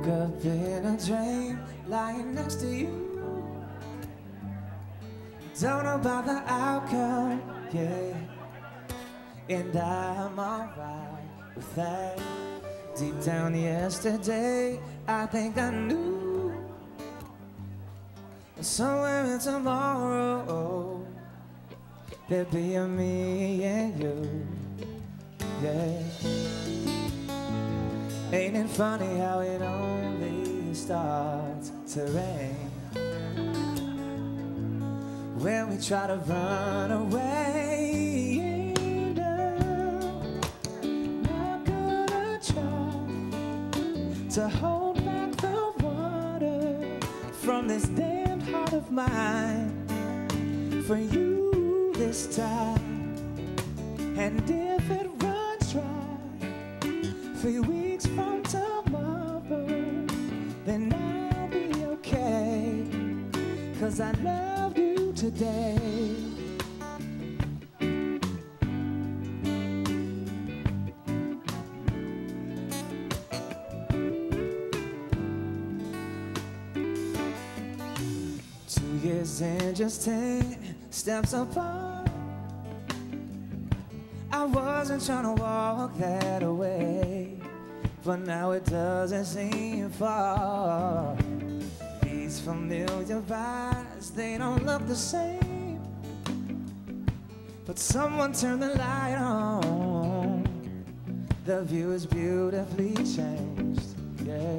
Woke up in a dream, lying next to you. Don't know about the outcome, yeah. And I'm alright with that. Deep down yesterday, I think I knew somewhere in tomorrow there'd be a me and you, yeah. Ain't it funny how it only starts to rain when we try to run away? And I'm not gonna try to hold back the water from this damned heart of mine for you this time. And if it runs dry 3 weeks from tomorrow, then I'll be okay, 'cause I love you today. Years and just 10 steps apart. I wasn't trying to walk that away, but now it doesn't seem far. These familiar eyes, they don't look the same, but someone turned the light on. The view is beautifully changed, yeah.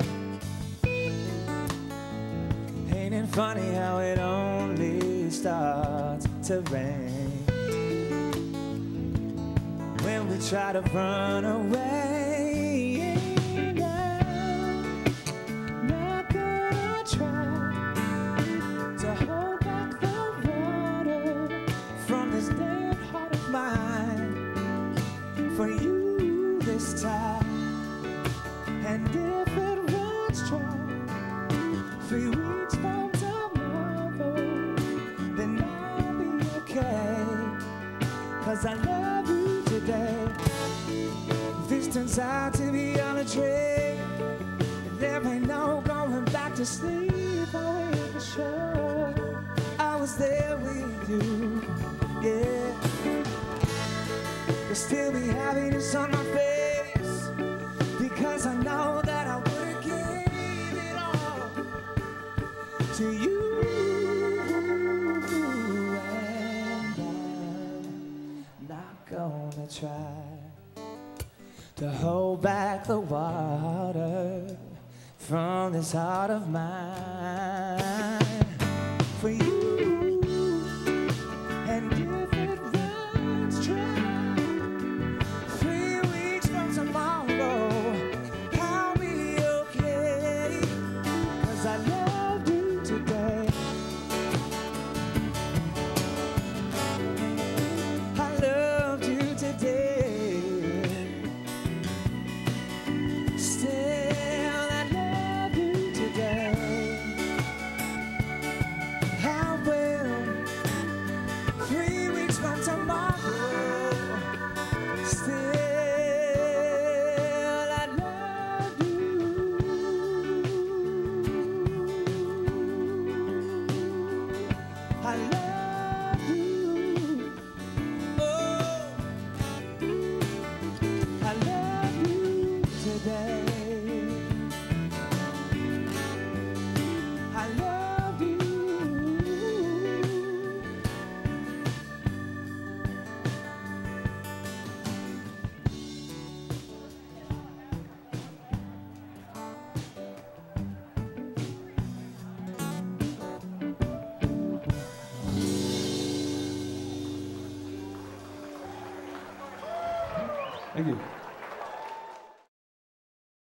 Ain't it funny how it only starts to rain when we try to run away? And I'm not gonna try to hold back the water from this dead heart of mine for you this time. And if it runs dry 3 weeks from tomorrow, then I'll be okay, 'cause I love you today. If this turns out to be all a trick, there ain't no going back to sleep. I will for sure I was there with you, yeah. There'll still be happiness on my face, because I know that I would've given it all to you. And I'm not gonna try to hold back the water from this heart of mine for you. And if it runs dry 3 weeks from tomorrow, I'll be okay, 'cause I love you today. I loved you today. Still I love you today. I will 3 weeks from tomorrow. Still I love you. I love you. Oh, I love you today. I love you. Thank you.